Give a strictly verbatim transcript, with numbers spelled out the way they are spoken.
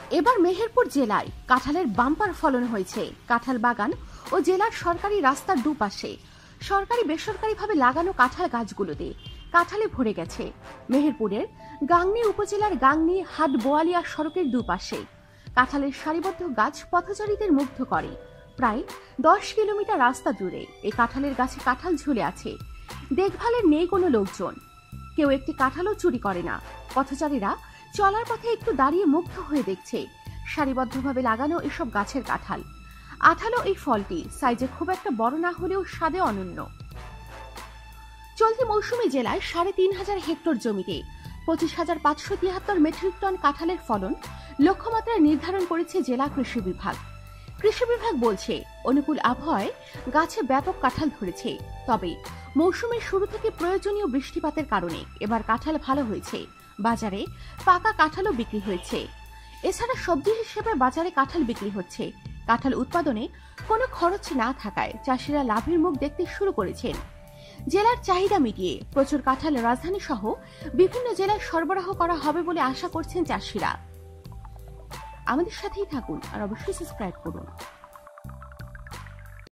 এবার মেহেরপুর জেলায় কাঁঠালের বাম্পার ফলন হয়েছে। কাঁঠাল বাগান ও জেলার সরকারি রাস্তার দুপাশে সরকারি বেসরকারিভাবে লাগানো কাঁঠাল গাছগুলোতে কাঁঠালে ভরে গেছে। মেহেরপুরের গাংনী উপজেলার গাংনী হাট বোয়ালিয়া সড়কের দুপাশে কাঁঠালের সারিবদ্ধ গাছ পথচারীদের মুগ্ধ করে। প্রায় দশ কিলোমিটার রাস্তা জুড়ে এই কাঁঠালের গাছে কাঁঠাল ঝুলে আছে। দেখভালের নেই কোনো লোকজন, কেউ একটি কাঁঠালও চুরি করে না। পথচারীরা চলার পথে একটু দাঁড়িয়ে মুগ্ধ হয়ে দেখছে সারিবদ্ধভাবে লাগানো এসব গাছের কাঁঠাল। আঠালো এই ফলটি সাইজে খুব একটা বড় না হলেও স্বাদে অনন্য। চলতি মৌসুমে জেলায় সাড়ে তিন হাজার হেক্টর জমিতে পঁচিশ হাজার পাঁচশো তিয়াত্তর মেট্রিক টন কাঁঠালের ফলন লক্ষ্যমাত্রায় নির্ধারণ করেছে জেলা কৃষি বিভাগ। কৃষি বিভাগ বলছে, অনুকূল আবহাওয়ায় গাছে ব্যাপক কাঁঠাল ধরেছে। তবে মৌসুমের শুরু থেকে প্রয়োজনীয় বৃষ্টিপাতের কারণে এবার কাঁঠাল ভালো হয়েছে। বাজারে পাকা কাঁঠালও বিক্রি হয়েছে। এছাড়া সবজি হিসেবে বাজারে কাঁঠাল বিক্রি হচ্ছে। কাঁঠাল উৎপাদনে কোনো খরচ না থাকায় চাষিরা লাভের মুখ দেখতে শুরু করেছেন। জেলার চাহিদা মিটিয়ে প্রচুর কাঁঠাল রাজধানী সহ বিভিন্ন জেলায় সরবরাহ করা হবে বলে আশা করছেন চাষিরা। আমাদের সাথেই থাকুন আর অবশ্যই সাবস্ক্রাইব করুন।